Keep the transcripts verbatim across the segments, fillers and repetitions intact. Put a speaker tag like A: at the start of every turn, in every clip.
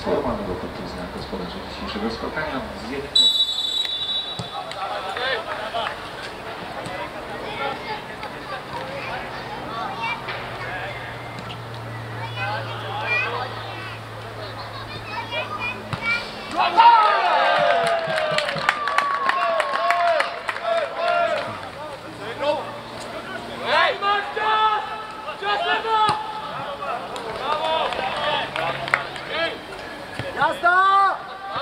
A: formalnego podpisania gospodarzy dzisiejszego spotkania z jednego.
B: Jazda!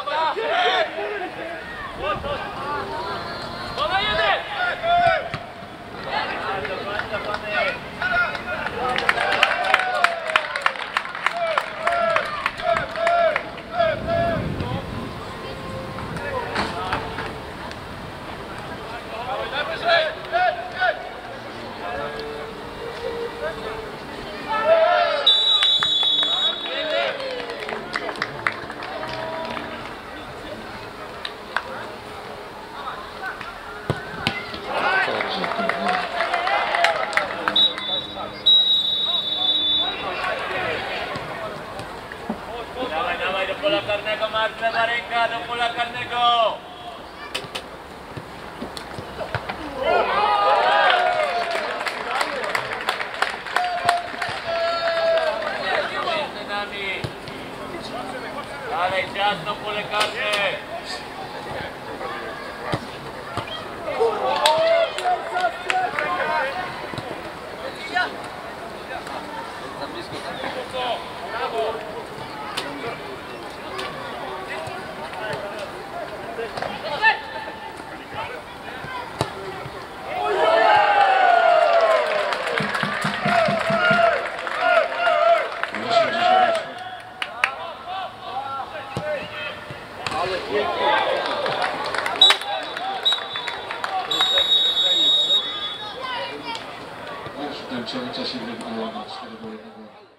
C: Ona jeden! Dawaj, dawaj, do pola karnego, Mark, lewa ręka, do pola karnego! Między nami! Dalej, ciasno, pole karne! Za blisko. Brawo!
B: Ale pięknie.
A: Już w tym czasie wygrywało na cztery do jednego.